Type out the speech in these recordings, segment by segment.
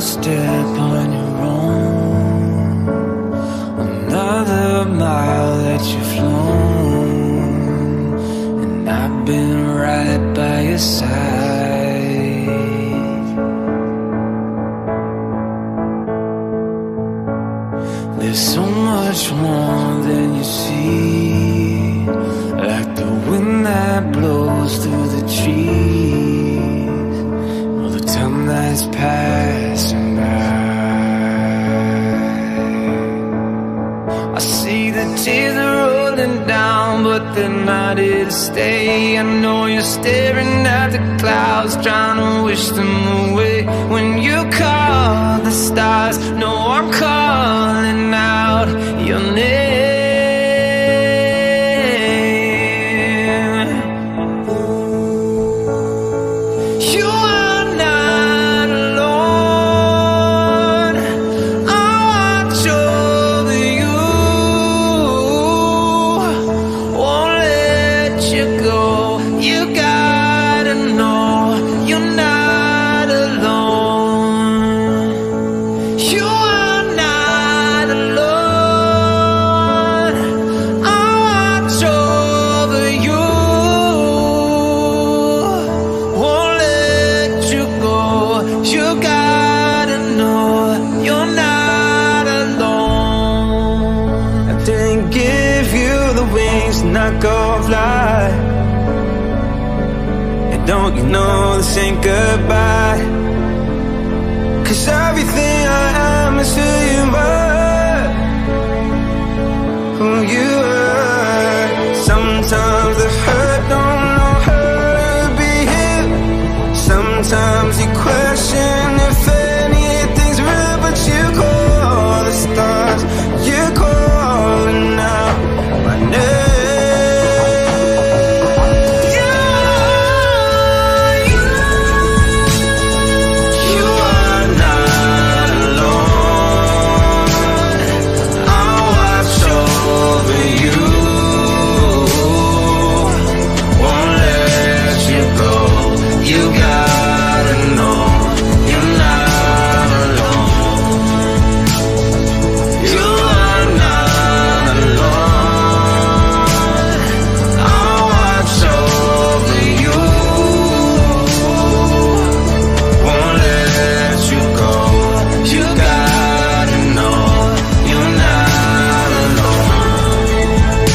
step on your own, another mile that you've flown, and I've been right by your side. There's so much more than you see, like the wind that blows through the trees, or the time that's passing by. I see the tears are rolling down, but they're not here to stay. I know you're staring at the clouds, trying to wish them away. When you call the stars, no, I'm calling out your name. You are not alone. I'll watch over you, won't let you go. You gotta know you're not alone. You are not alone. I'll watch over you, won't let you go. You gotta know you're not alone. I didn't give you the wings to not go fly, and don't you know this ain't goodbye? 'Cause everything I am is who you are, who you are. Sometimes the hurt don't know how to be healed. Sometimes you question if anything's real, but you call the stars, you're calling out my name. You are not alone. I'll watch over you, won't let you go. You gotta know you're not alone. You are not alone. I'll watch over you, won't let you go. You gotta know you're not alone.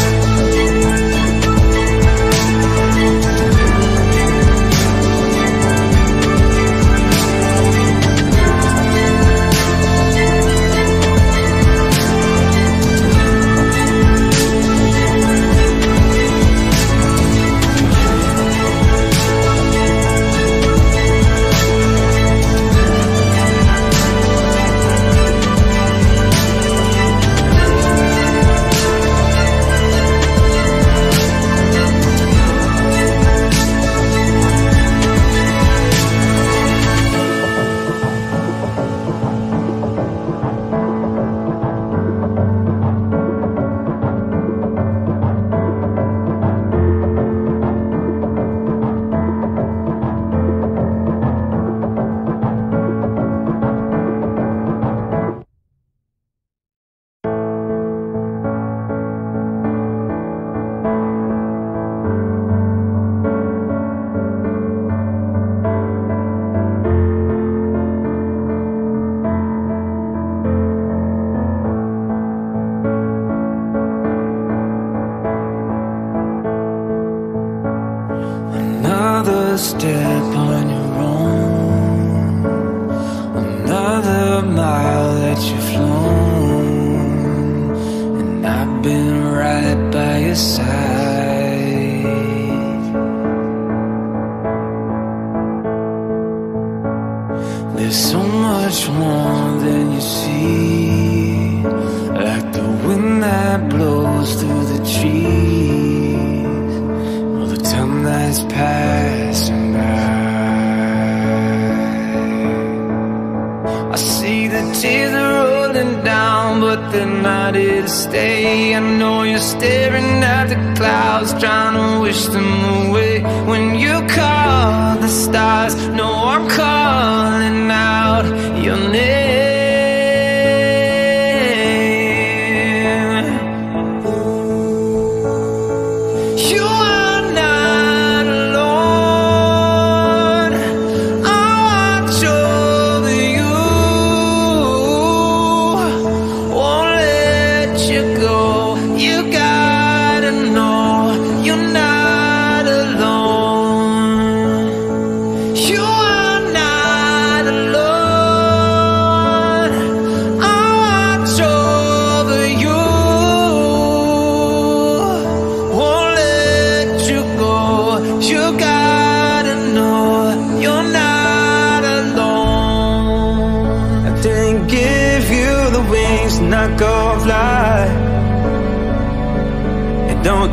Another step on your own, another mile that you've flown, and I've been right by your side. There's so much more than you see, like the wind that blows through the trees, or the time that's passing by. I see the tears are rolling down, but they're not here to stay. I know you're staring at the clouds, trying to wish them away. When you call the stars, no, I'm calling out your name.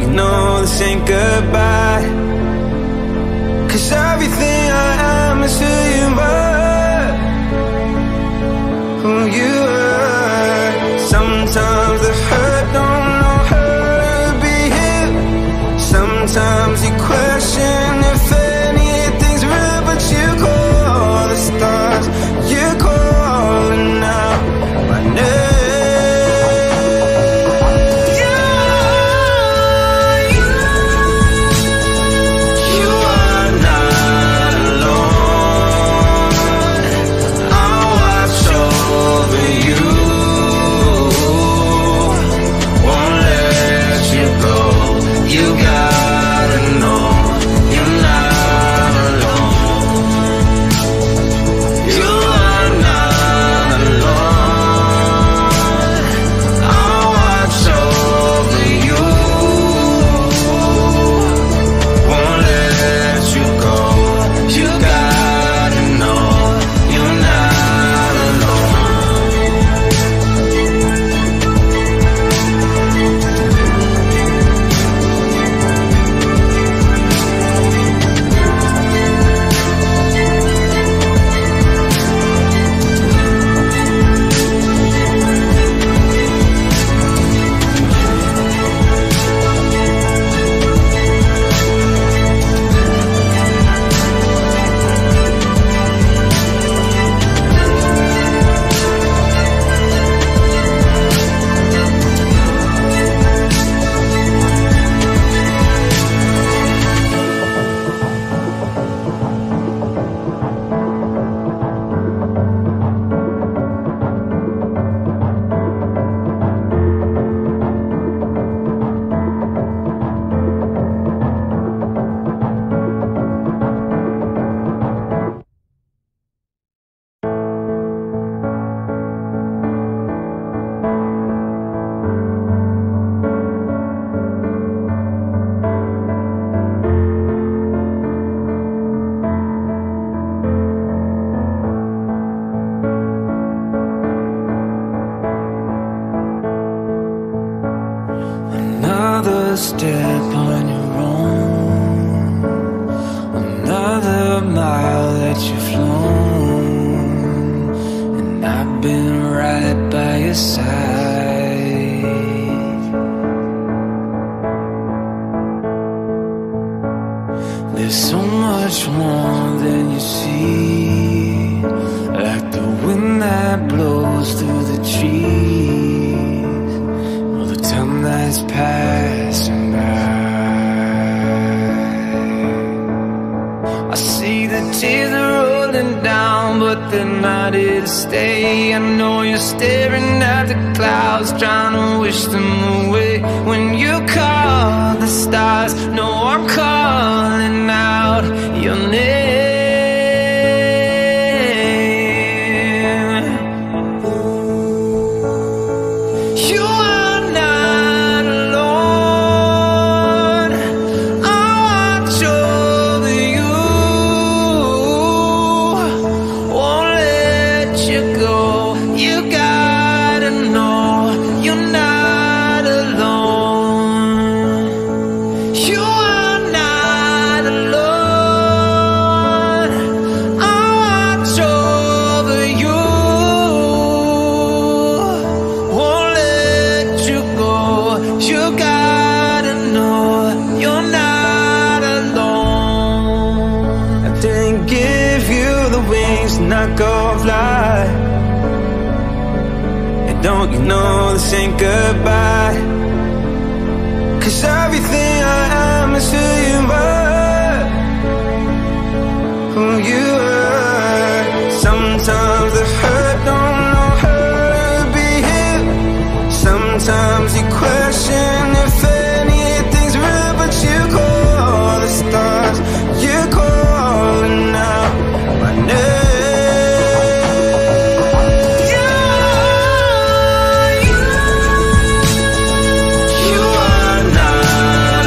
you know this ain't goodbye? 'Cause everything I am is who you are, who you are. Sometimes the hurt don't know how to be here. Sometimes you question if anything's real, but you call the stars, you're calling out my name. Another step on your own, another mile that you've flown, and I've been right by your side. There's so much more than you see, like the wind that blows through the trees, or the time that's passing by. I see the tears are rolling down, but they're not here to stay. I know you're staring at the clouds, trying to wish them away. When you call the stars, no, I'm calling out your name. Not go fly, and don't you know this ain't goodbye? 'Cause everything I am is who you are, who you are. Sometimes the hurt don't know how to be here. Sometimes you question if anything's real, but you call the stars, you're calling out my name. You are not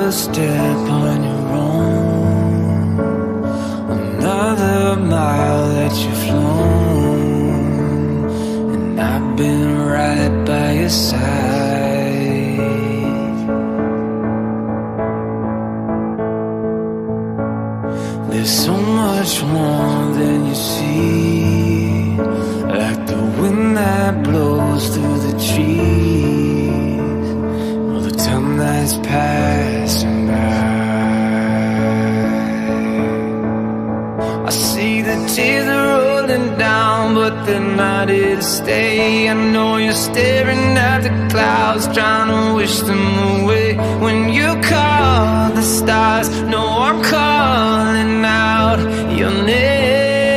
Another step on your own, another mile that you've flown, and I've been right by your side. There's so much more than you see, like the wind that blows through the trees, all the time that's passing by. I see the tears are rolling down, but they're not here to stay. I know you're staring at the clouds, trying to wish them away. When you call the stars, no, I'm calling out your name.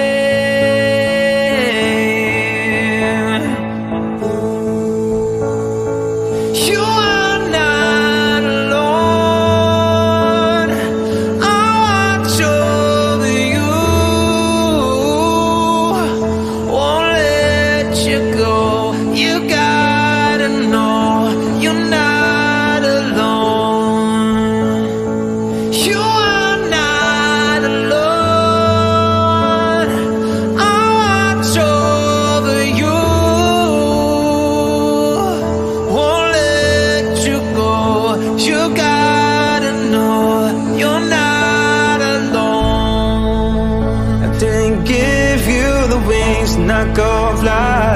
You are not alone. I'll watch over you, won't let you go. You gotta know you're not alone. You are not alone. I'll watch over you, won't let you go. You gotta know you're not alone. I didn't give you the wings to not go fly.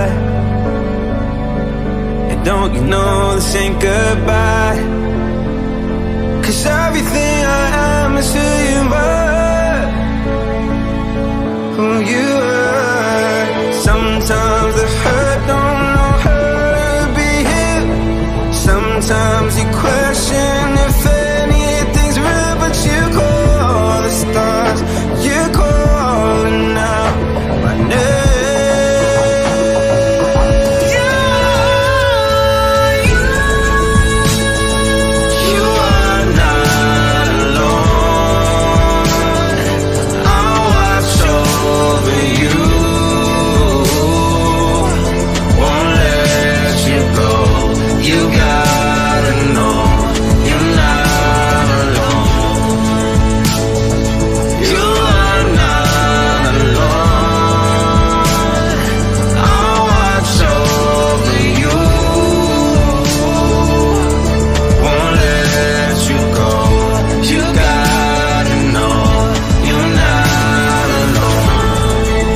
And don't you know this ain't goodbye? 'Cause everything I am is who you are, who you are. Sometimes the hurt don't know how to be here. Sometimes you question if anything's real, but you call the stars, you're calling out my name. You are not alone. I'll watch over you, won't let you go. You gotta know you're not alone. You are not alone. I'll watch over you, won't let you go. You gotta know you're not alone.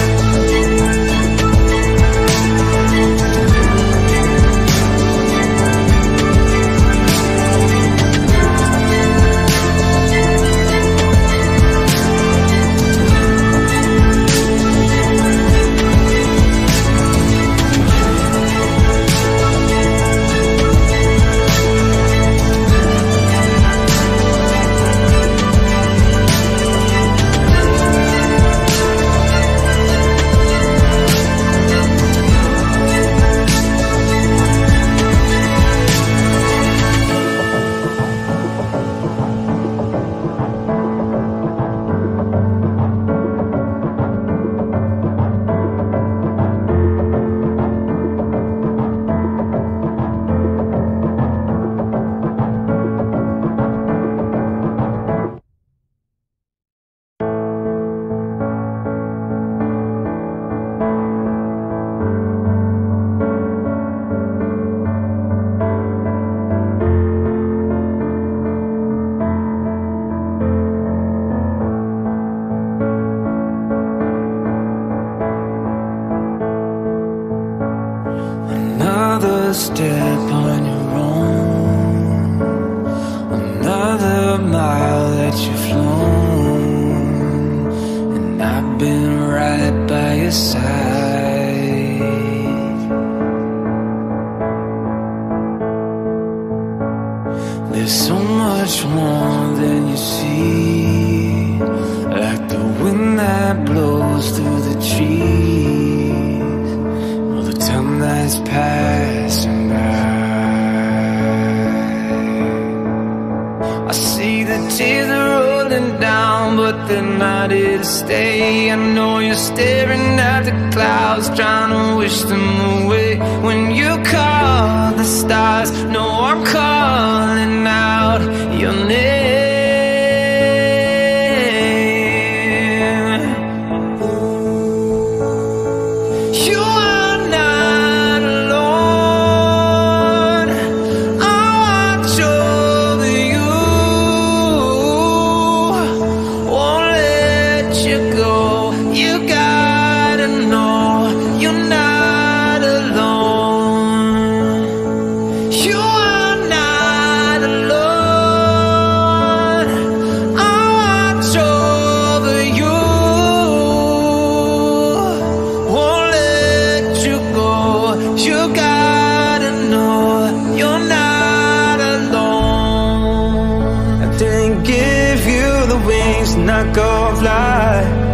Another step on your own, another mile that you've flown, and I've been right by your side. There's so much more than you see, like the wind that blows through the trees, all the time that's passing by. I see the tears are rolling down, but they're not not here to stay. I know you're staring at the clouds, trying to wish them away. When you call the stars, no, I'm calling out your name. You are not alone. I'll watch over you, won't let you go. You gotta know you're not alone. You are not alone. I'll watch over you, won't let you go. You gotta know you're not alone. I didn't give you the wings to not go fly.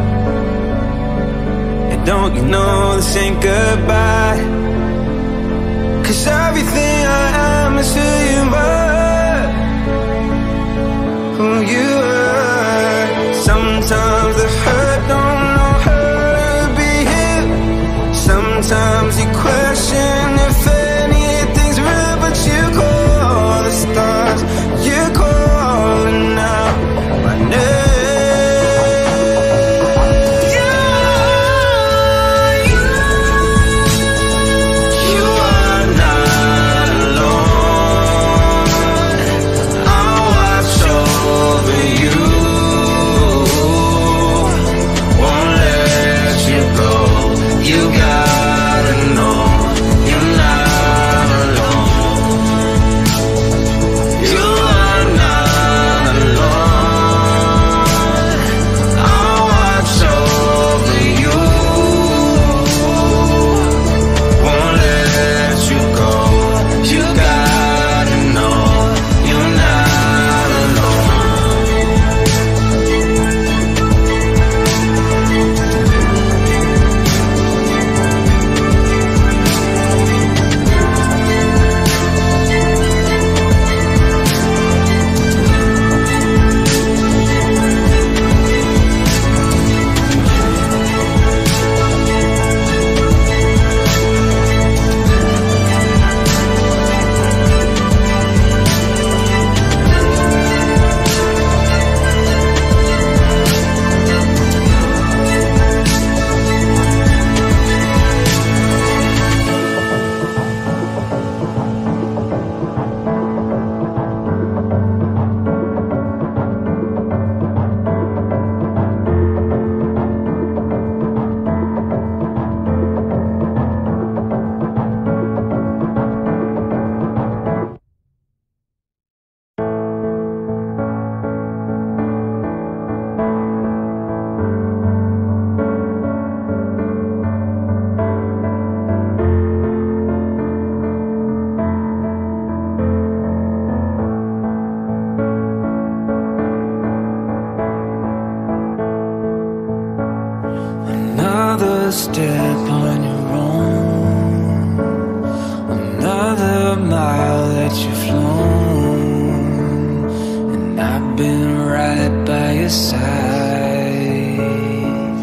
And don't you know this ain't goodbye? 'Cause everything I am is who you were, who you are. Sometimes the hurt don't know how to be here. Sometimes you question if anything's real, but you call the stars, you're calling out my name. You are not alone. I'll watch over you, won't let you go. You gotta know you're not alone. You are not alone. I'll watch over you, won't let you go. You gotta know you're not alone. Another step on your own, another mile that you've flown, and I've been right by your side.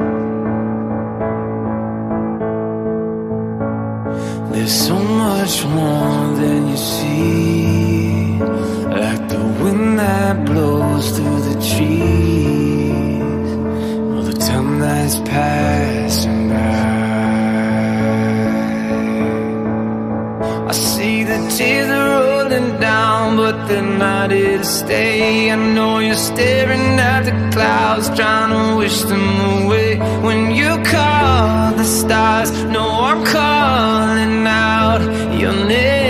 There's so much more than you see, like the wind that blows through the trees, or the time that's passing by. I see the tears are rolling down, but they're not here to stay. I know you're staring at the clouds, trying to wish them away. When you call the stars, no, I'm calling out your name.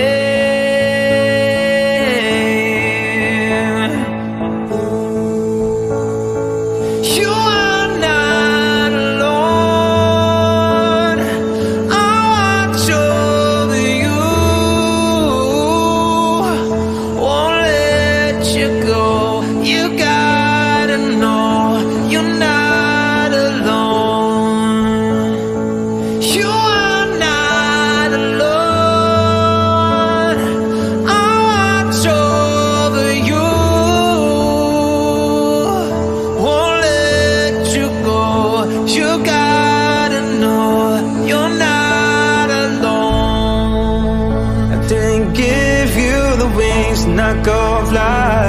You are not alone. I'll watch over you, won't let you go. You gotta know you're not alone. not go fly.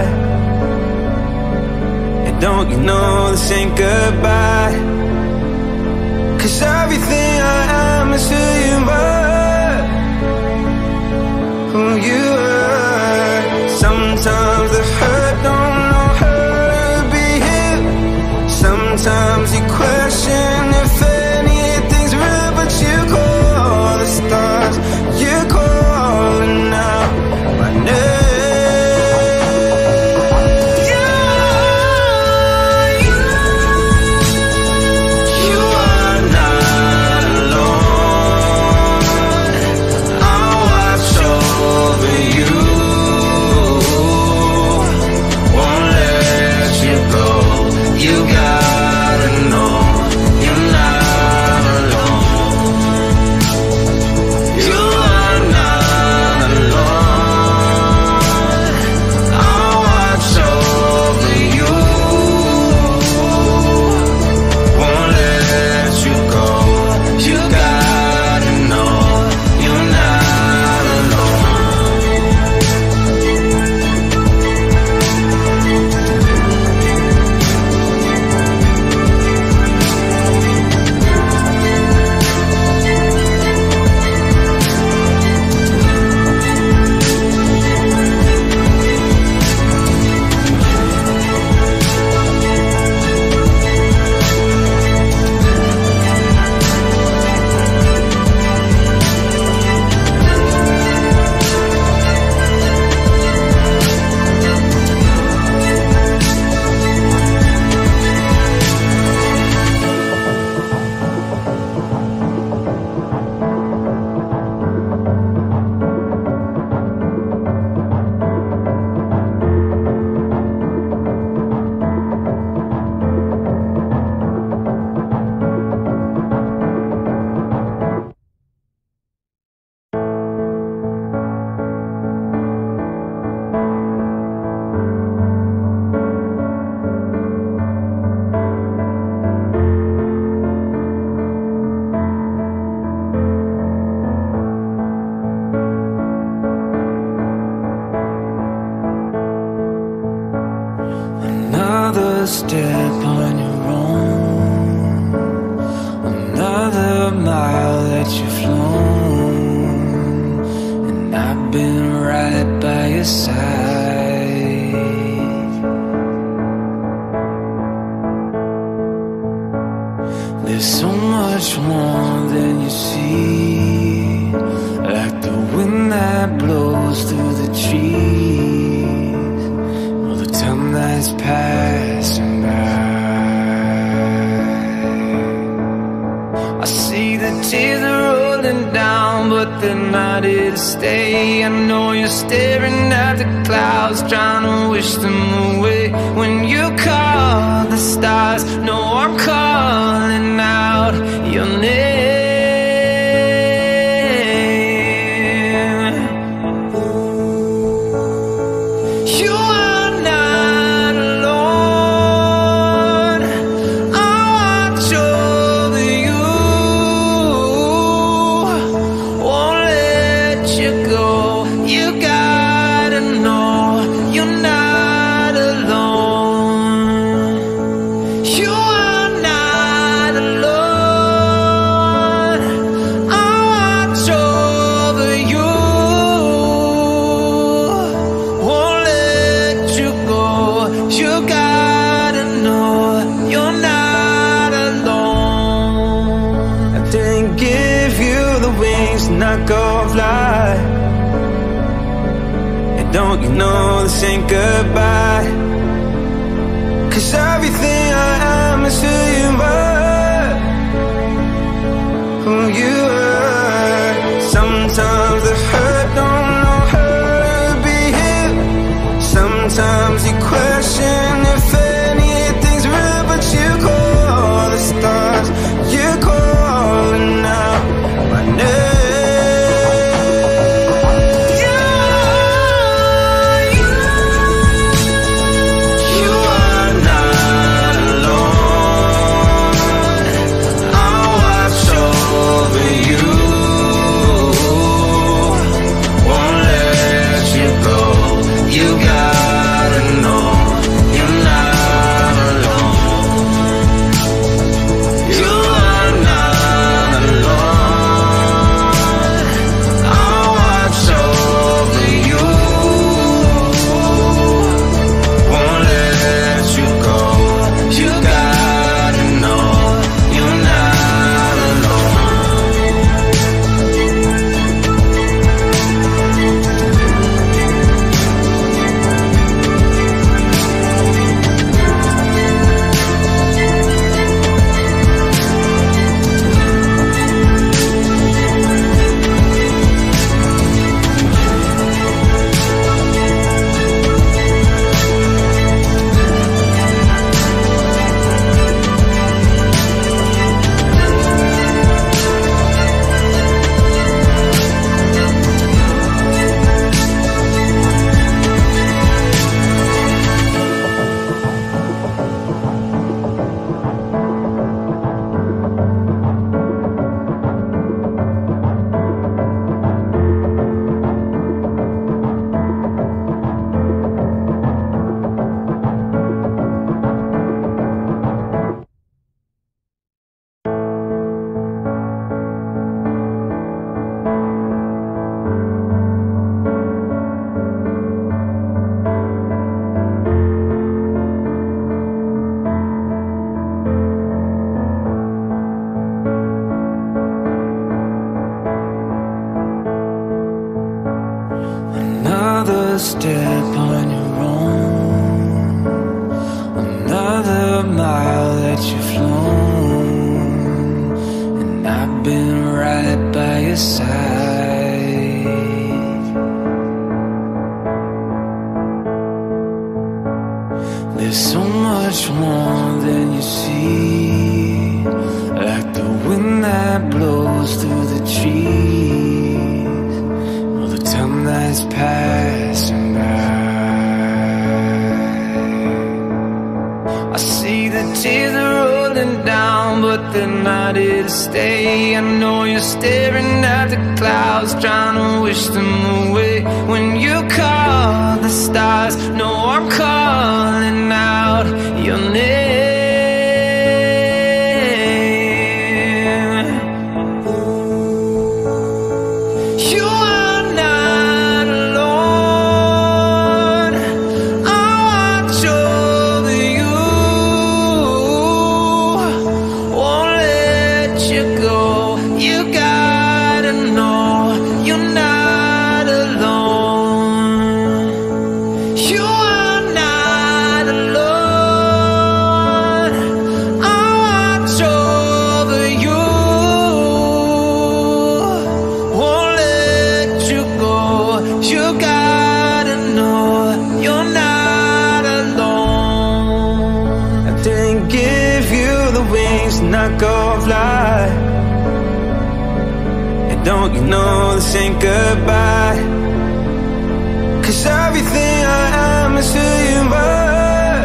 And don't you know this ain't goodbye? 'Cause everything I am is who you are, who you are. Sometimes the hurt don't know how to be here. Sometimes you question if anything's real, but you call the stars, you calling out my name. Another step on your own, another mile that you've flown, and I've been right by your side. There's so much more than you see, like the wind that blows through the trees, or the time that's passing by. I see the tears are rolling down, but they're not here to stay. I know you're staring at the clouds, trying to wish them away. When you call the stars, no, I'm calling out your name. Not go fly. And don't you know this ain't goodbye? 'Cause everything I am is who you are, who you are. Sometimes the hurt don't know how to be here. Sometimes you question if anything's real, but you call the stars, you calling out my name. You are not alone. Another step on your own, another mile that you've flown, and I've been right by your side. There's so much more than you see, like the wind that blows through the trees, or the time that's passing by. I see the tears are rolling down, but they're not here to stay. I know you're staring at the clouds, trying to wish them away. When you call the stars, no, I'm calling out your name. You are not alone. I'll watch over you, won't let you go. You gotta know you're not alone. You are not alone. I'll watch over you, won't let you go. You gotta know you're not alone. I didn't give you the wings to not go fly, and don't you know this ain't goodbye? 'Cause everything I am is who you are,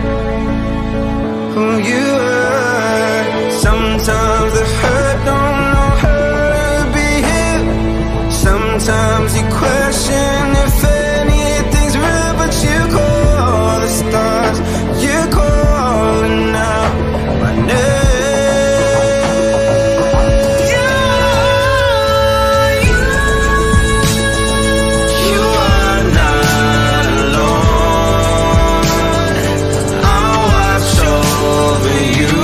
who you are. Sometimes the hurt don't know how to be here. Sometimes you question if anything's real, but you call the stars, you're calling out my name. You are not alone. I'll watch over you,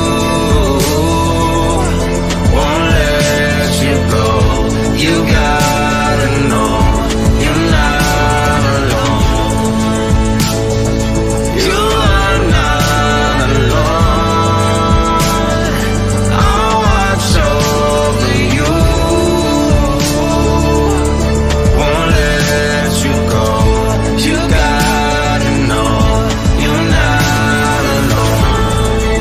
won't let you go. You gotta know you're not alone. You are not alone. I'll watch over you, won't let you go. You gotta know you're not alone.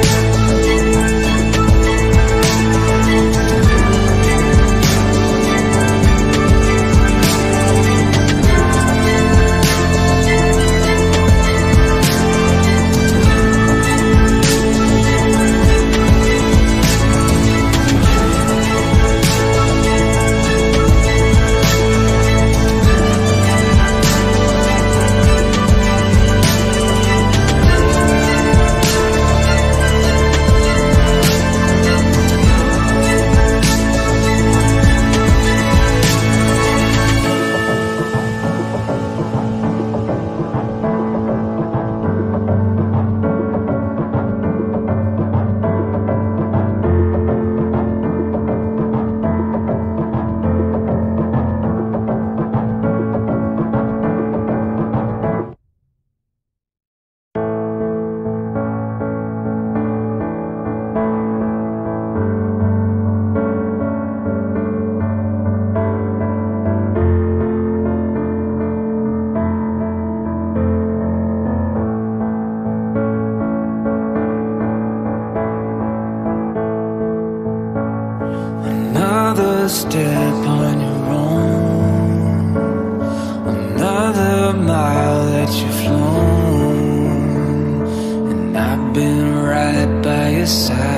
Another step on your own, another mile that you've flown, and I've been right by your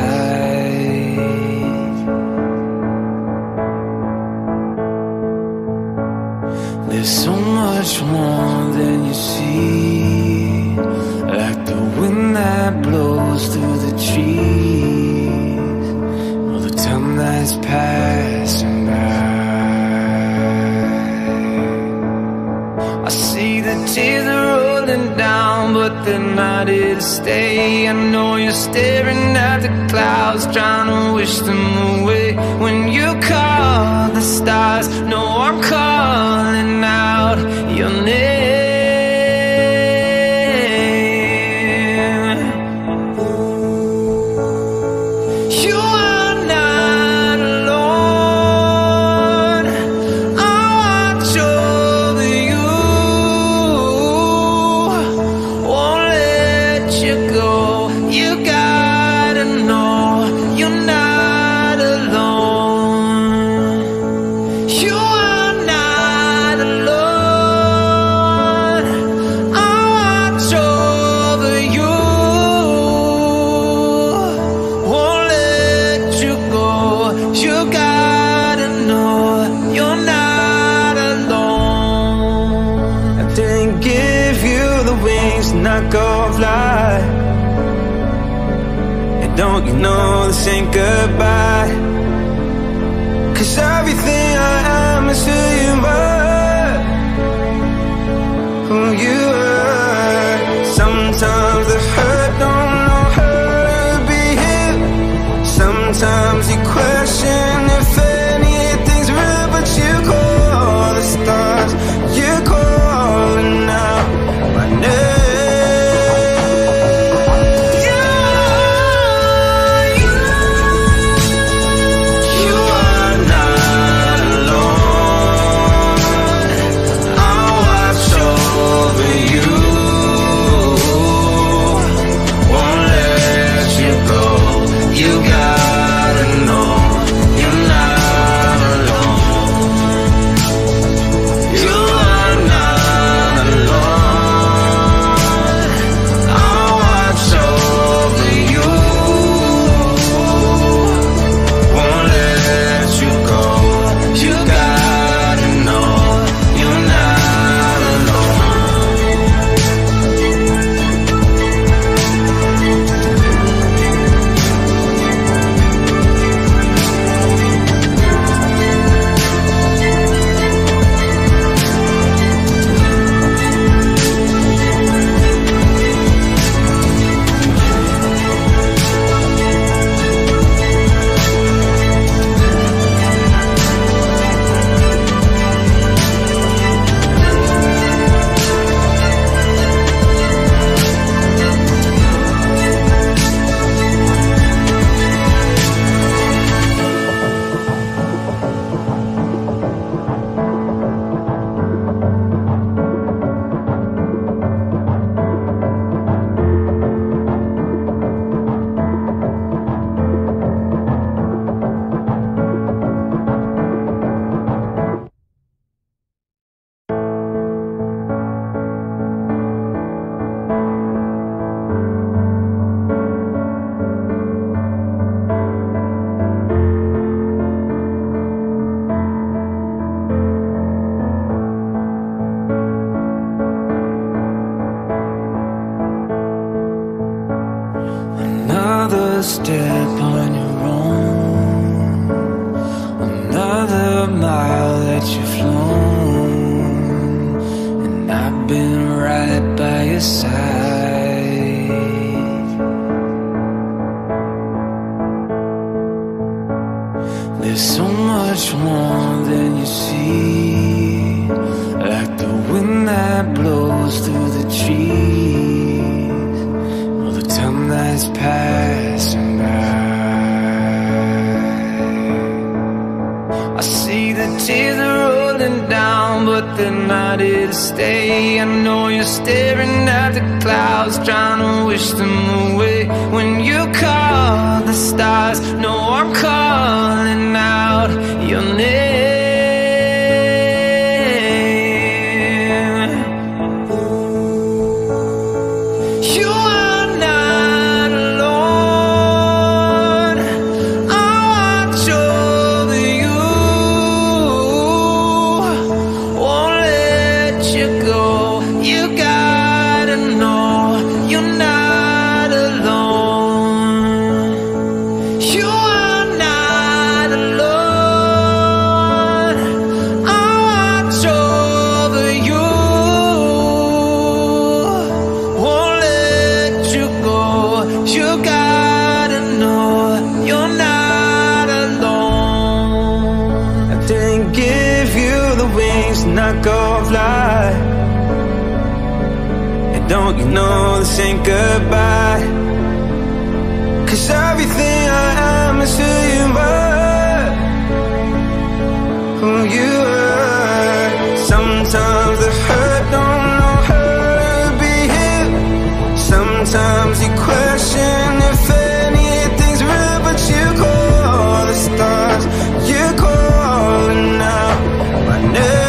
side. There's so much more than you see, like the wind that blows through the trees, or the time that's passing by. I see the tears are rolling down, but they're not here to stay. I know you're staring at the clouds, trying to wish them away. When you call the stars, no, I'm calling out your your name. You are not alone. I'll watch over you, won't let you go. You gotta know you're not alone. You are not alone. I'll watch over you, won't let you go. You gotta know you're not alone. I didn't give you the wings to not go fly. And don't you know this ain't goodbye? 'Cause everything I am is who you are, who you are. Sometimes the hurt don't know how to be here. Sometimes you question if anything's real, but you call the stars, you're calling out my name. You are not alone. I'll watch over you, won't let you go. You gotta know you're not alone. You are not alone. I'll watch over you, won't let you go. You gotta know you're not alone. Another step on your own, another mile that you've flown, and I've been right by your side. There's so much more than you see, like the wind that blows through the trees, or the time that's passing by. I see the tears are rolling down, but they're not here to stay. I know you're staring at the clouds, trying to wish them away. When you call the stars, no, I'm calling out your name. You are not alone. I'll watch over you, won't let you go. You gotta know you're not alone. You are not alone. I'll watch over you, won't let you go. You gotta know you're not alone. I didn't give you the wings to not go fly. don't you know this ain't goodbye? 'Cause everything I am is who you were, who you are. Sometimes the hurt don't know how to be here. Sometimes you question if anything's real, but you call the stars, you're calling out my name.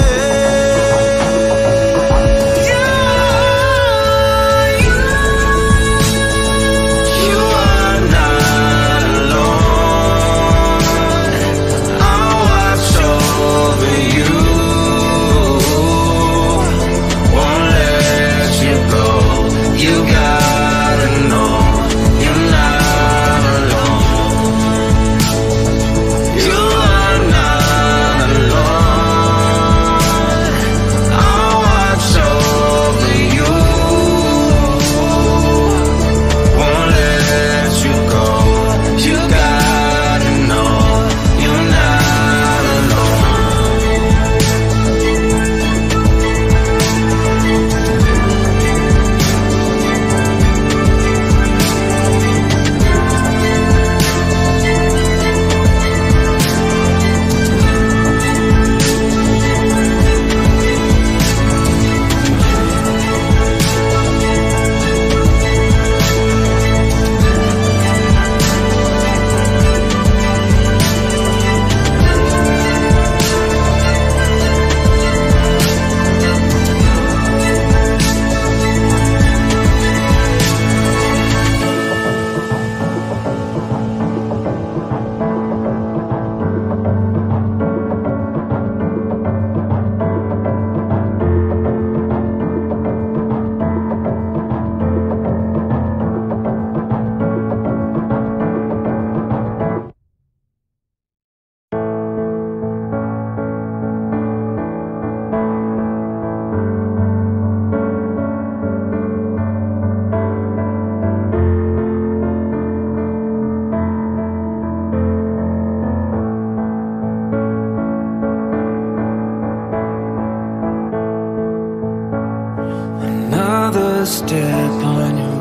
Another step on your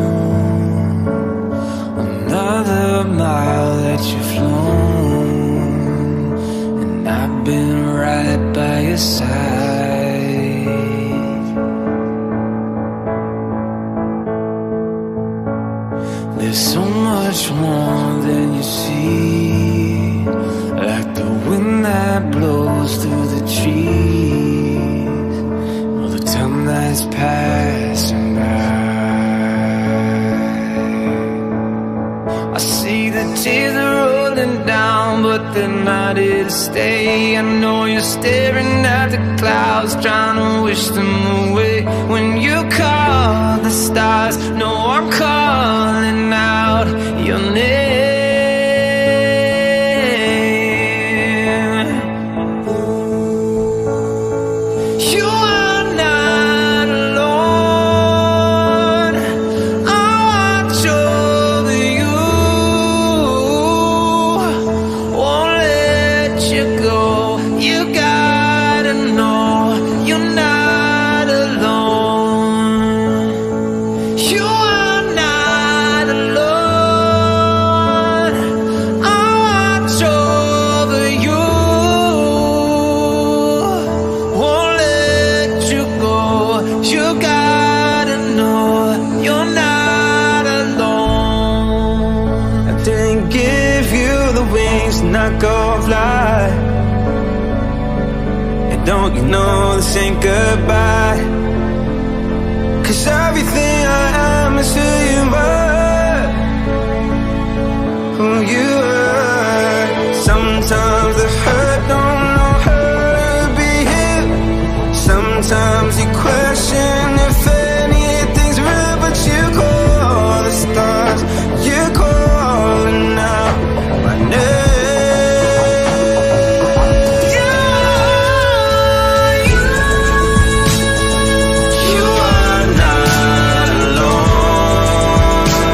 own, another mile that you've flown, and I've been right by your side. There's so much more than you see, like the wind that blows through the trees, or the time that's passing by. I see the tears are rolling down, but they're not here to stay. I know you're staring at the clouds, trying to wish them away. When you call the stars, no, I'm calling out your name. Not go fly, and don't you know this ain't goodbye? 'Cause everything I am is who you were, who you are. Sometimes the hurt don't know how to be here. Sometimes you question if anything's real, but you call the stars, you're calling out my name. You are not alone.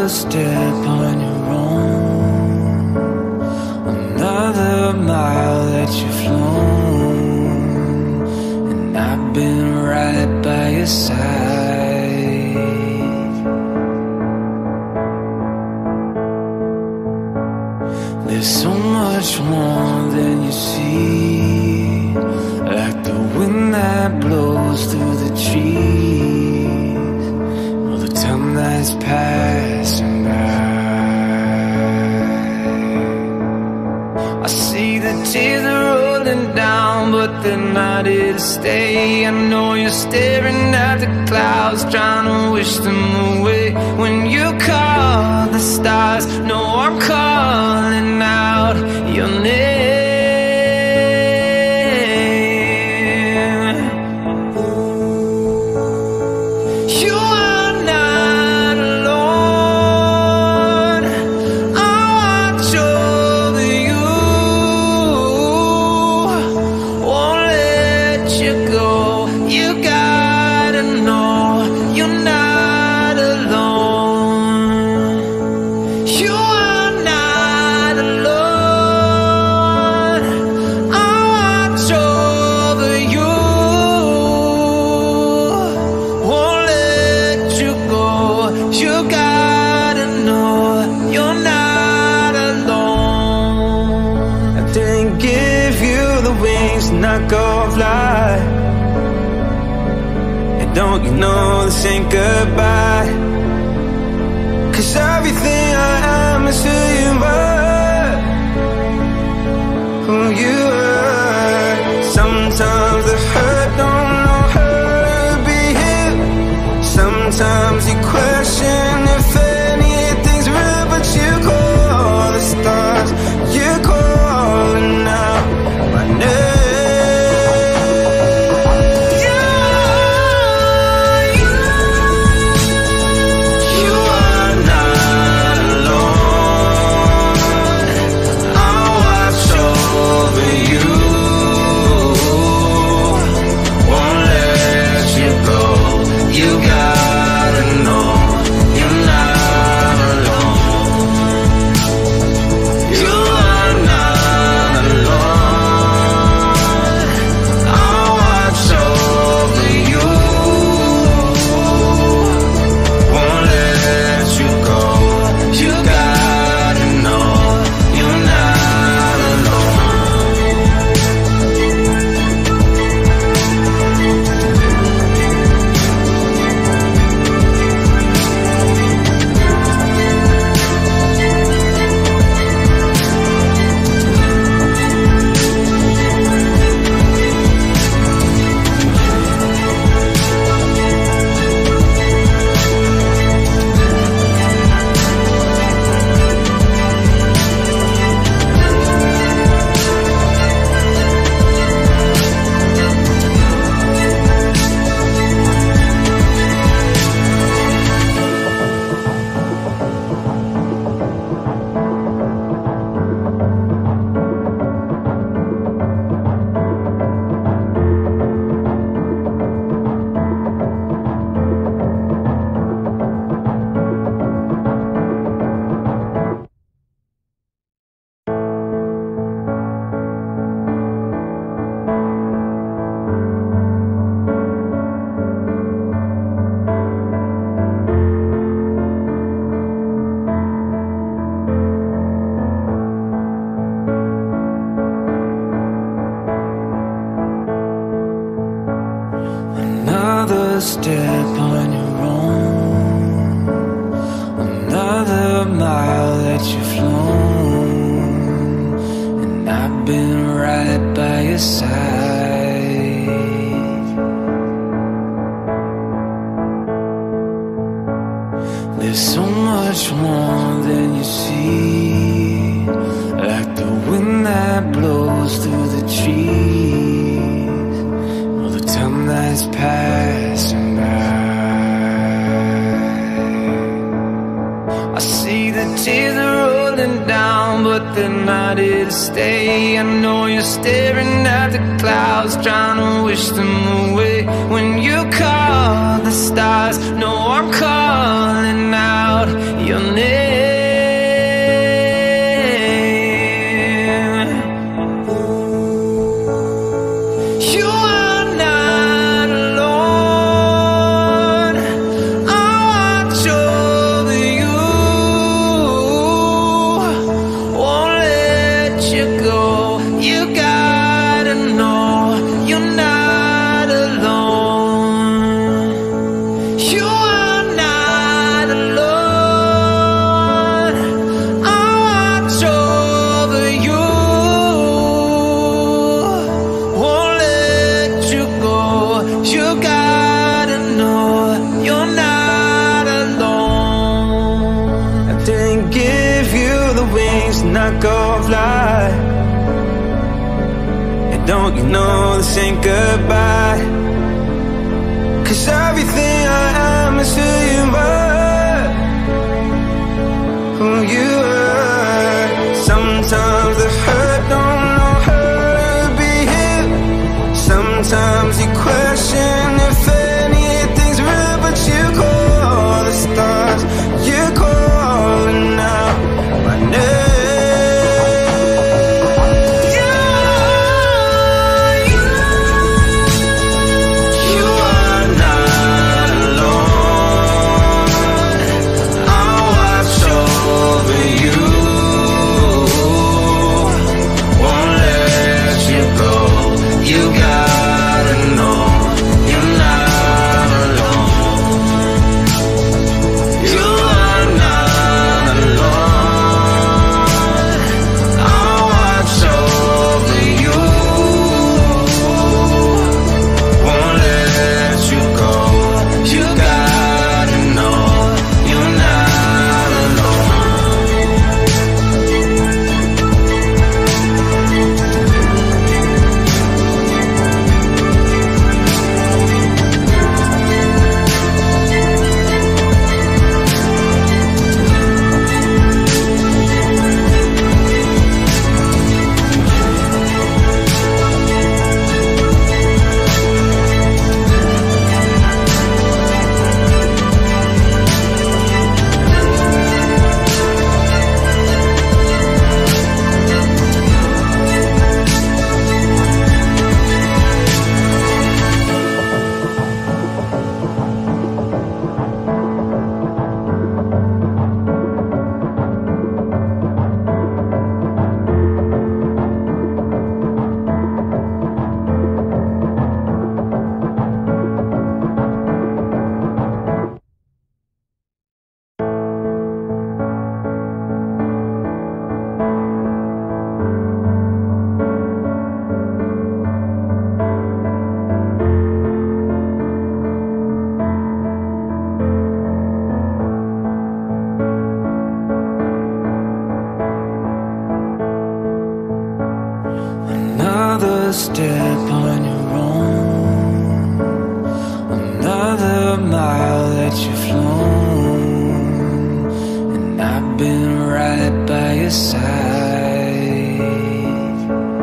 step on your own, another mile that you've flown, and I've been right by your side. There's so much more than you see, like the wind that blows through the trees, or the time that's passing by. I see the tears are rolling down, but they're not here to stay. I know you're staring at the clouds, trying to wish them away. When you call the stars, no, I'm calling out your name. You are not alone. I'll watch over you, won't let you go. You gotta know you're not alone. You are not alone. I'll watch over you, won't let you go. You gotta know you're not alone. I didn't give you the wings to not go fly, and don't you know this ain't goodbye? 'Cause everything I am is who you are, who you are. Sometimes the hurt don't know how to be here. Sometimes you question if anything's real, but you call the stars, you're calling out my name. You are not alone. I'll watch over you, won't let you go. You gotta know you're not alone. You are not alone. I'll watch over you, won't let you go. You gotta know you're not alone. Another step on your own, another mile that you've flown, and I've been right by your side. There's so much more than you see, like the wind that blows through the trees, or the time that's passing by. I see the tears are rolling down, but they're not here to stay. I know you're staring at the clouds, trying to wish them away. When you call the stars, no, I'm calling out your name. not gonna fly. And don't you know this ain't goodbye? 'Cause everything I am is who you are, who you are. Sometimes the hurt don't know how to be here. Sometimes you question if anything's real, but you call the stars, you're calling out my name. Another step on your own, another mile that you've flown, and I've been right by your side.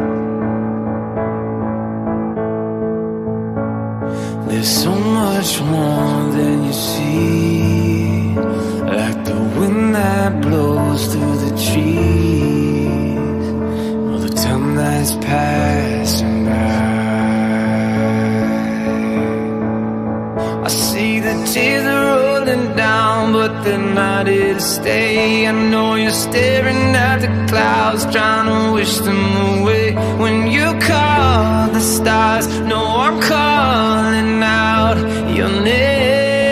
There's so much more than you see, like the wind that blows through the trees, or the time that's passing by. I see the tears are rolling down, but they're not here to stay. I know you're staring at the clouds, trying to wish them away. When you call the stars, no, I'm calling out your name.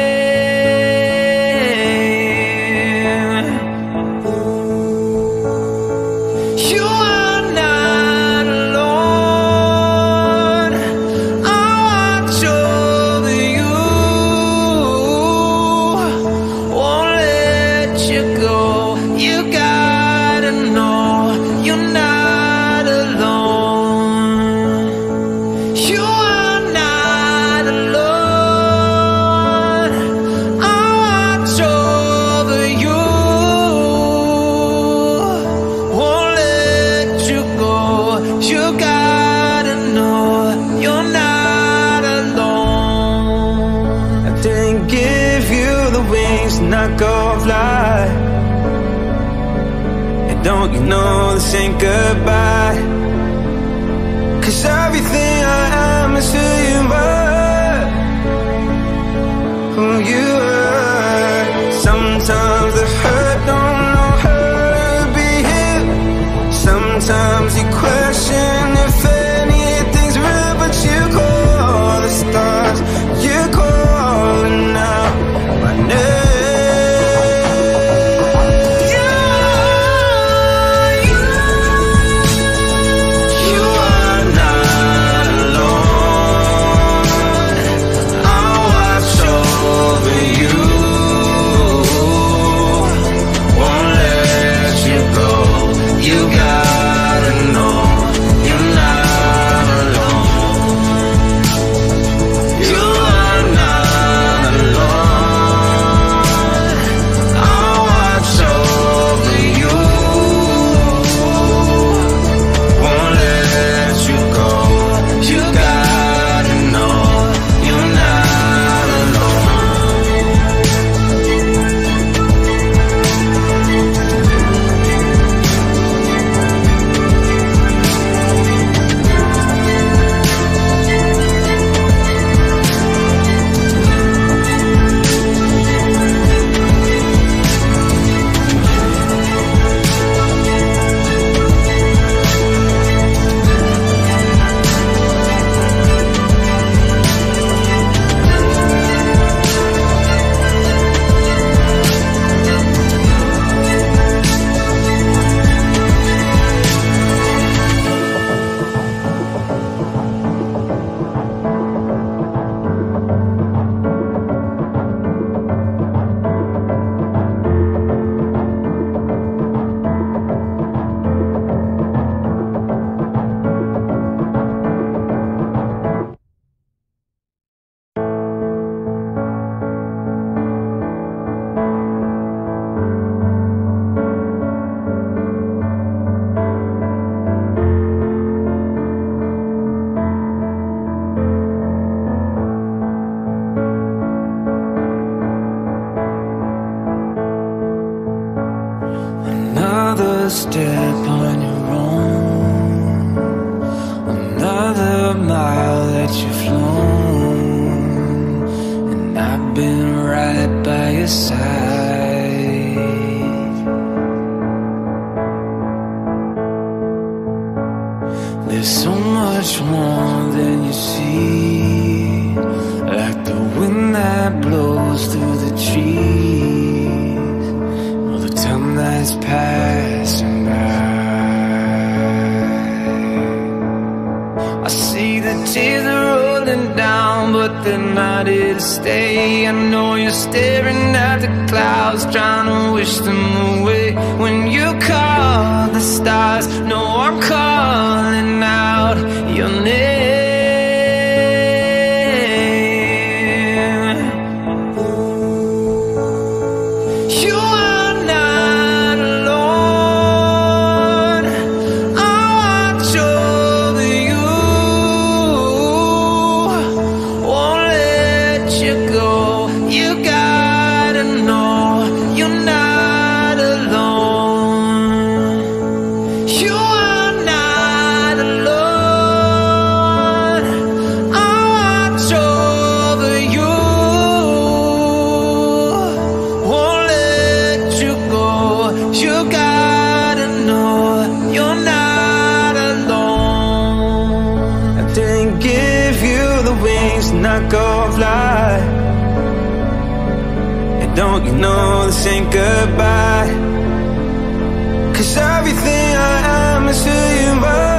You are not alone. I'll watch over you, won't let you go. You gotta know you're not alone. You are not alone. I'll watch over you, won't let you go. You gotta know you're not alone. I didn't give you the wings to not go fly. And don't you know this ain't goodbye? 'Cause everything I am is who you are, who you are. Sometimes the hurt don't know how to be here. Sometimes you question if anything's real, but you call the stars, you're calling out my name. You are not alone. I'll watch over you, step on your own, another mile that you've flown, and I've been right by your side. There's so much more than you see, like the wind that blows through the trees, or the time that's passing by. I see the tears are rolling down, but they're not here to stay. I know you're staring at the clouds, trying to wish them away. When you call the stars, no, I'm calling out your name. You are not alone. I'll watch over you, won't let you go. You gotta know you're not alone. You are not alone. I'll watch over you, won't let you go. You gotta know you're not alone. I didn't give you the wings to not go fly. And don't you know this ain't goodbye? 'Cause everything I am is who you are.